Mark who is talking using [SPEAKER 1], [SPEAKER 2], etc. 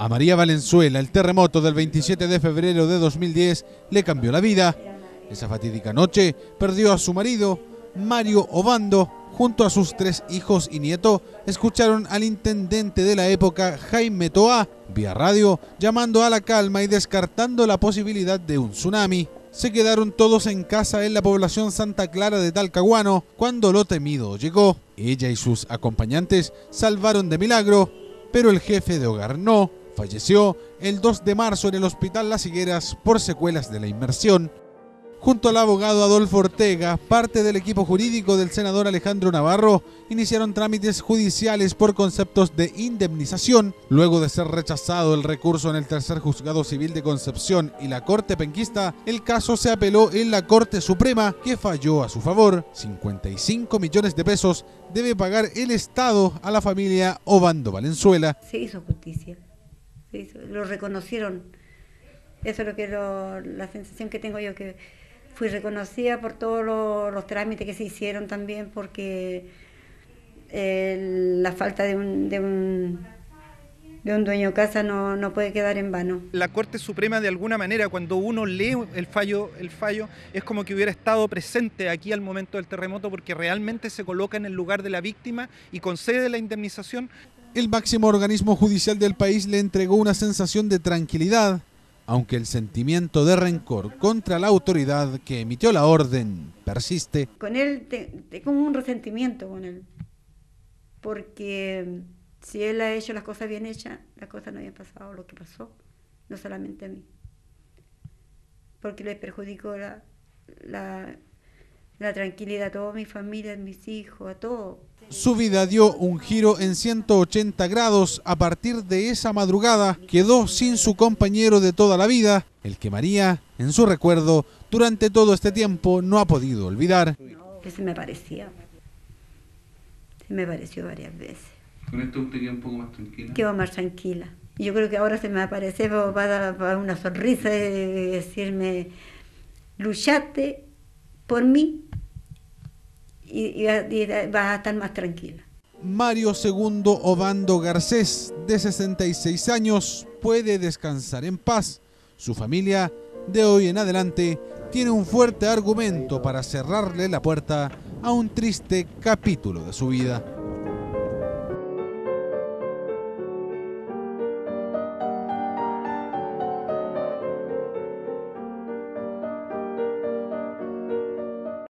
[SPEAKER 1] A María Valenzuela, el terremoto del 27 de febrero de 2010 le cambió la vida. Esa fatídica noche perdió a su marido, Mario Obando. Junto a sus 3 hijos y nieto, escucharon al intendente de la época, Jaime Toá, vía radio, llamando a la calma y descartando la posibilidad de un tsunami. Se quedaron todos en casa en la población Santa Clara de Talcahuano cuando lo temido llegó. Ella y sus acompañantes salvaron de milagro, pero el jefe de hogar no. Falleció el 2 de marzo en el Hospital Las Higueras por secuelas de la inmersión. Junto al abogado Adolfo Ortega, parte del equipo jurídico del senador Alejandro Navarro, iniciaron trámites judiciales por conceptos de indemnización. Luego de ser rechazado el recurso en el tercer juzgado civil de Concepción y la Corte Penquista, el caso se apeló en la Corte Suprema, que falló a su favor. 55 millones de pesos debe pagar el Estado a la familia Obando Valenzuela.
[SPEAKER 2] Se hizo justicia, lo reconocieron. Eso es lo que la sensación que tengo yo, que fui reconocida por todos los trámites que se hicieron también, porque la falta de un dueño de casa no puede quedar en vano.
[SPEAKER 3] La Corte Suprema, de alguna manera, cuando uno lee el fallo es como que hubiera estado presente aquí al momento del terremoto, porque realmente se coloca en el lugar de la víctima y concede la indemnización.
[SPEAKER 1] El máximo organismo judicial del país le entregó una sensación de tranquilidad, aunque el sentimiento de rencor contra la autoridad que emitió la orden persiste.
[SPEAKER 2] Con él tengo un resentimiento con él, porque si él ha hecho las cosas bien hechas, las cosas no habían pasado lo que pasó, no solamente a mí, porque le perjudicó la tranquilidad a toda mi familia, a mis hijos, a todos.
[SPEAKER 1] Su vida dio un giro en 180 grados. A partir de esa madrugada quedó sin su compañero de toda la vida, el que María, en su recuerdo, durante todo este tiempo no ha podido olvidar.
[SPEAKER 2] Que se me pareció varias veces.
[SPEAKER 4] ¿Con esto usted queda un poco más tranquila?
[SPEAKER 2] Quedo más tranquila. Y yo creo que ahora se me aparece para dar una sonrisa de decirme, luchaste por mí, y vas a estar más tranquila.
[SPEAKER 1] Mario II Obando Garcés, de 66 años, puede descansar en paz. Su familia, de hoy en adelante, tiene un fuerte argumento para cerrarle la puerta a un triste capítulo de su vida.